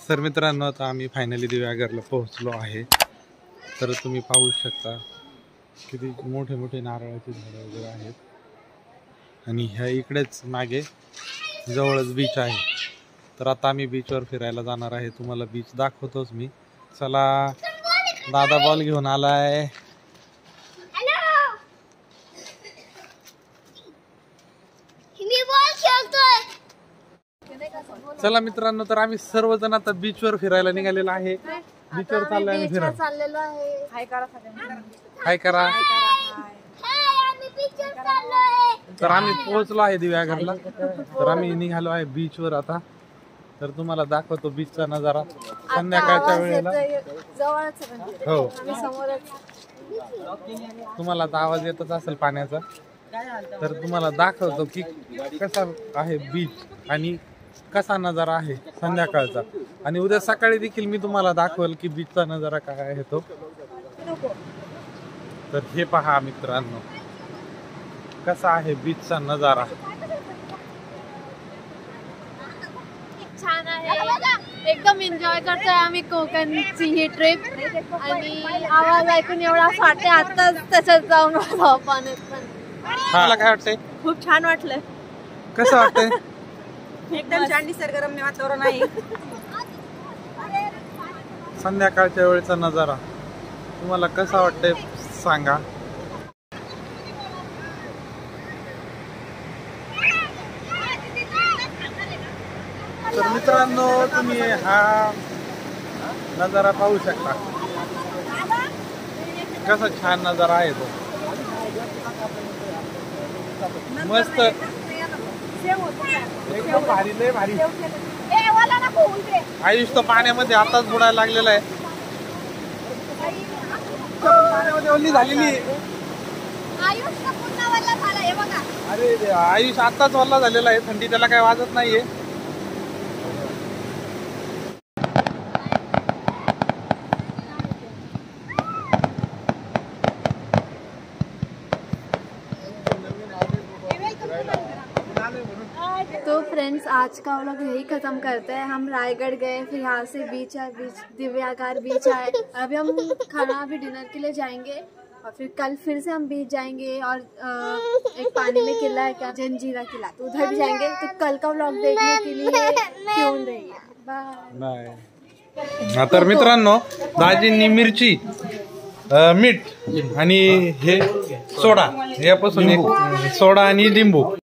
तर मित्रांनो आता आम्ही फायनली दिव्यागरला पोहोचलो आहे। तर तुम्ही पाहू शकता किती मोठे मोठे नारळाचे झाडे वगैरे आहेत आणि ह्या इकडेच मागे जवळच बीच आहे। तर आता आम्ही बीचवर फिरायला जाणार आहे, तुम्हाला बीच दाखवतोच मी। चला, दादा बॉल घेऊन आलाय। चला मित्रांनो, तर आम्ही सर्वजण आता बीचवर फिरायला निघालेलो आहे। बीचवर चाललोय फिरायला। हाय करा। तर आम्ही पोहोचलो आहे दिव्यागरला। तर आम्ही निघालो आहे बीचवर आता। तर तुम्हाला दाखवतो बीचचा नजारा संध्याकाळच्या वेळेला। हो, तुम्हाला आता आवाज येतच असेल पाण्याचा। तर तुम्हाला दाखवतो की कसा आहे बीच आणि कसा नजारा आहे संध्याकाळचा, आणि उद्या सकाळी देखील मी तुम्हाला दाखवेल की बीचचा नजारा काय आहे तो। तर हे पहा मित्रांनो, कसा आहे बीचचा नजारा। छान आहे, एकदम एन्जॉय करतोय आम्ही कोकणची ही ट्रिप। आणि आवाज ऐकून एवढा वाटते आताच त्याच्यात जाऊन पाण्यात पण। मला काय वाटतंय? खूप छान वाटलं। कसं वाटतंय? एकदम छान निसर्गरम्य वातावरण आहे। संध्याकाळच्या वेळेचा नजारा तुम्हाला कसा वाटतंय सांगा। तर मित्रांनो, तुम्ही हा नजारा पाहू शकता, कसा छान नजारा आहे तो। मस्त, एकदम भारी, लय भारी। आयुष तर पाण्यामध्ये आताच बुडायला लागलेला आहे। पाण्यामध्ये ओली झालेली। अरे आयुष आताच ओला झालेला आहे, थंडी त्याला काय वाजत नाहीये। तो फ्रेंड्स, आज का व्लॉग यही खत्म करते हैं। हम रायगढ़ गए, फिर यहाँ से बीच है, बीच दिव्यागार बीच है। अभी हम खाना अभी डिनर के लिए जाएंगे और फिर कल फिर से हम बीच जाएंगे। और एक पानी में किला है क्या, जंजीरा किला, तो उधर भी जाएंगे। तो कल का व्लॉग देखने के लिए ट्यून रहिए। बाय। तर मित्रांनो, दाजींनी मिरची, मीठ आणि हे सोडा, यापासून एक सोडा आणि लिंबू